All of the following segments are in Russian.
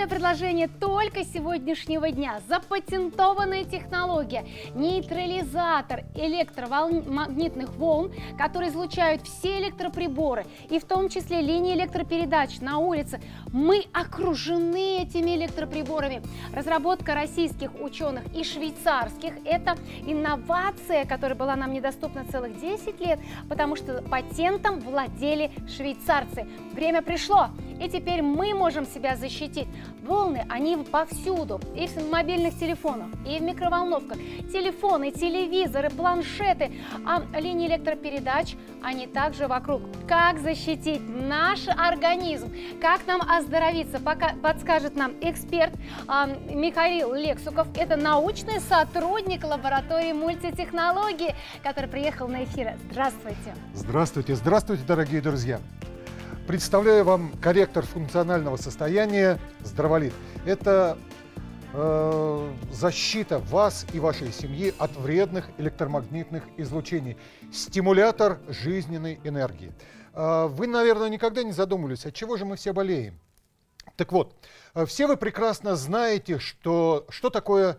Специальное предложение только сегодняшнего дня. Запатентованная технология. Нейтрализатор электромагнитных волн, которые излучают все электроприборы, и в том числе линии электропередач на улице. Мы окружены этими электроприборами. Разработка российских ученых и швейцарских – это инновация, которая была нам недоступна целых 10 лет, потому что патентом владели швейцарцы. Время пришло, и теперь мы можем себя защитить. Волны, они повсюду, и в мобильных телефонах, и в микроволновках. Телефоны, телевизоры, планшеты, а линии электропередач, они также вокруг. Как защитить наш организм? Как нам оздоровиться? Пока подскажет нам эксперт Михаил Лексуков. Это научный сотрудник лаборатории мультитехнологий, который приехал на эфир. Здравствуйте. Здравствуйте, здравствуйте, дорогие друзья. Представляю вам корректор функционального состояния «Здраволит». Это защита вас и вашей семьи от вредных электромагнитных излучений. Стимулятор жизненной энергии. Вы, наверное, никогда не задумывались, от чего же мы все болеем. Так вот, все вы прекрасно знаете, что такое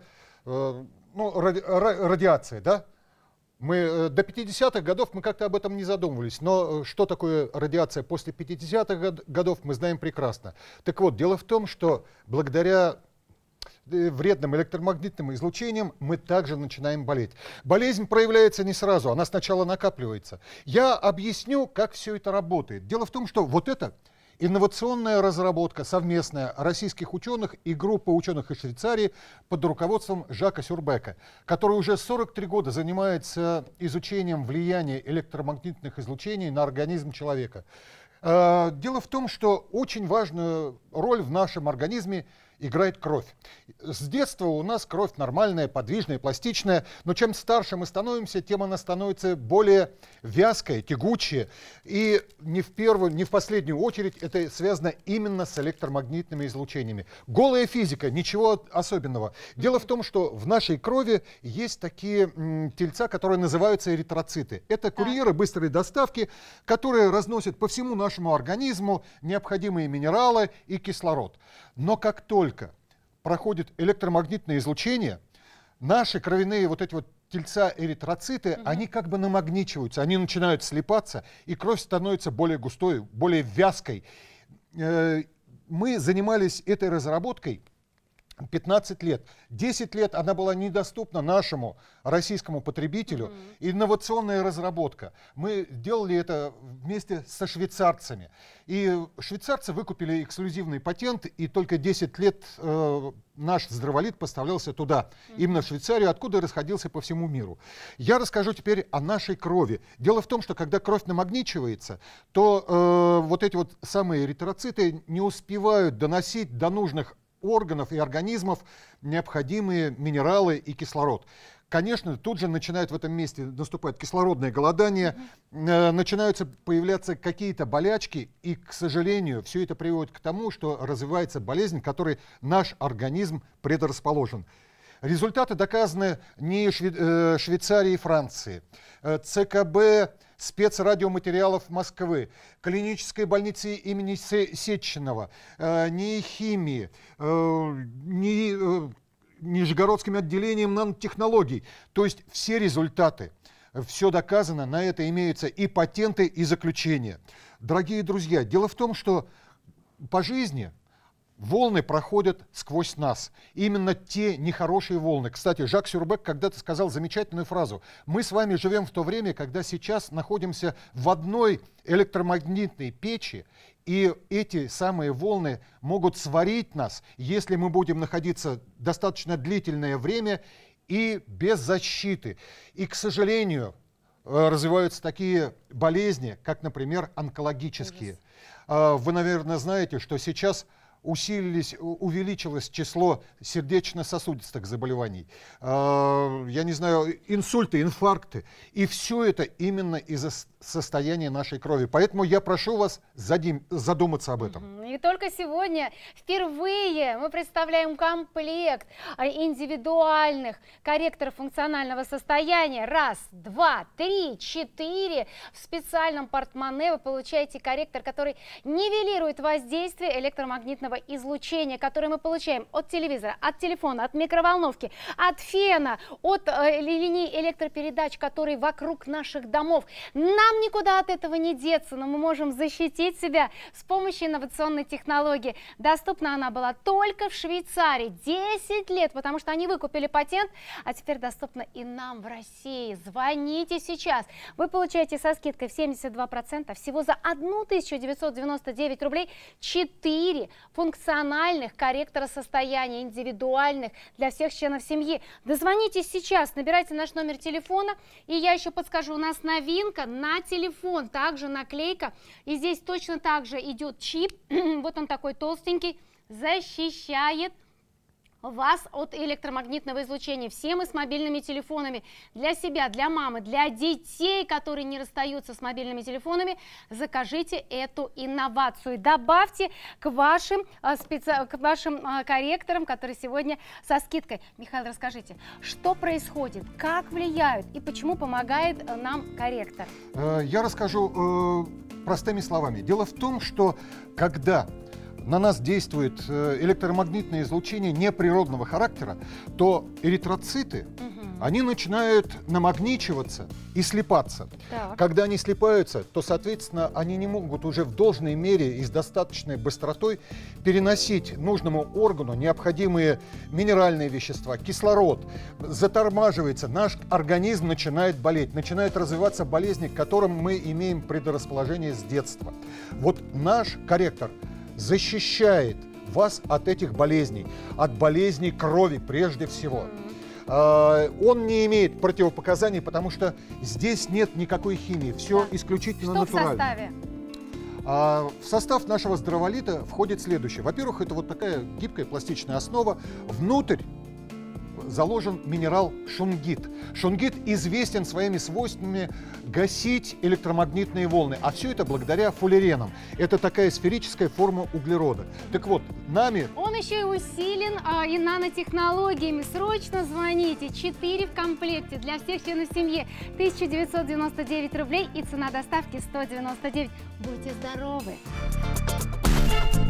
радиация, да? Мы до 50-х годов мы как-то об этом не задумывались, но что такое радиация после 50-х годов, мы знаем прекрасно. Так вот, дело в том, что благодаря вредным электромагнитным излучениям мы также начинаем болеть. Болезнь проявляется не сразу, она сначала накапливается. Я объясню, как все это работает. Дело в том, что вот это инновационная разработка совместная российских ученых и группы ученых из Швейцарии под руководством Жака Сюрбека, который уже 43 года занимается изучением влияния электромагнитных излучений на организм человека. Дело в том, что очень важную роль в нашем организме играет кровь. С детства у нас кровь нормальная, подвижная, пластичная, но чем старше мы становимся, тем она становится более вязкая, тягучая. И не в последнюю очередь это связано именно с электромагнитными излучениями. Голая физика, ничего особенного. Дело в том, что в нашей крови есть такие тельца, которые называются эритроциты. Это курьеры быстрой доставки, которые разносят по всему нашему организму необходимые минералы и кислород. Но как только проходит электромагнитное излучение, наши кровяные вот эти вот тельца эритроциты, они как бы намагничиваются, они начинают слипаться, и кровь становится более густой, более вязкой. Мы занимались этой разработкой 15 лет. 10 лет она была недоступна нашему российскому потребителю. Инновационная разработка. Мы делали это вместе со швейцарцами. И швейцарцы выкупили эксклюзивный патент, и только 10 лет наш Здраволит поставлялся туда, именно в Швейцарию, откуда расходился по всему миру. Я расскажу теперь о нашей крови. Дело в том, что когда кровь намагничивается, то вот эти вот самые эритроциты не успевают доносить до нужных органов и организмов необходимые минералы и кислород. Конечно, тут же начинает в этом месте наступать кислородное голодание, начинаются появляться какие-то болячки, и, к сожалению, все это приводит к тому, что развивается болезнь, к которой наш организм предрасположен. Результаты доказаны не Швейцарии и Франции. ЦКБ спецрадиоматериалов Москвы, клинической больницы имени Сеченова, НИИ химии, Нижегородским отделением нанотехнологий. То есть все результаты, все доказано, на это имеются и патенты, и заключения. Дорогие друзья, дело в том, что по жизни волны проходят сквозь нас. Именно те нехорошие волны. Кстати, Жак Сюрбек когда-то сказал замечательную фразу. Мы с вами живем в то время, когда сейчас находимся в одной электромагнитной печи, и эти самые волны могут сварить нас, если мы будем находиться достаточно длительное время и без защиты. И, к сожалению, развиваются такие болезни, как, например, онкологические. Вы, наверное, знаете, что сейчас увеличилось число сердечно-сосудистых заболеваний, я не знаю, инсульты, инфаркты. И все это именно из-за состояния нашей крови. Поэтому я прошу вас задуматься об этом. И только сегодня впервые мы представляем комплект индивидуальных корректоров функционального состояния. Раз, два, три, четыре. В специальном портмоне вы получаете корректор, который нивелирует воздействие электромагнитного излучения, которое мы получаем от телевизора, от телефона, от микроволновки, от фена, от линий электропередач, которые вокруг наших домов. Нам никуда от этого не деться, но мы можем защитить себя с помощью инновационной технологии. Доступна она была только в Швейцарии 10 лет, потому что они выкупили патент, а теперь доступна и нам в России. Звоните сейчас. Вы получаете со скидкой в 72%, всего за 1999 рублей 4 функциональных корректора состояния, индивидуальных для всех членов семьи. Дозвонитесь сейчас, набирайте наш номер телефона, и я еще подскажу, у нас новинка на телефон, также наклейка, и здесь точно так же идет чип, вот он такой толстенький, защищает вас от электромагнитного излучения. Все мы с мобильными телефонами. Для себя, для мамы, для детей, которые не расстаются с мобильными телефонами, закажите эту инновацию. Добавьте к вашим корректорам, которые сегодня со скидкой. Михаил, расскажите, что происходит, как влияют и почему помогает нам корректор? Я расскажу простыми словами. Дело в том, что когда на нас действует электромагнитное излучение неприродного характера, то эритроциты, они начинают намагничиваться и слипаться. Так. Когда они слипаются, то, соответственно, они не могут уже в должной мере и с достаточной быстротой переносить нужному органу необходимые минеральные вещества, кислород. Затормаживается, наш организм начинает болеть, начинают развиваться болезни, к которым мы имеем предрасположение с детства. Вот наш корректор защищает вас от этих болезней, от болезней крови прежде всего. Он не имеет противопоказаний, потому что здесь нет никакой химии, все исключительно натурально. В составе? В состав нашего здраволита входит следующее. Во-первых, это вот такая гибкая пластичная основа. Внутрь заложен минерал шунгит. Шунгит известен своими свойствами гасить электромагнитные волны, а все это благодаря фуллеренам. Это такая сферическая форма углерода. Так вот, нами... Он еще и усилен и нанотехнологиями. Срочно звоните. 4 в комплекте для всех членов семьи. 1999 рублей и цена доставки 199. Будьте здоровы!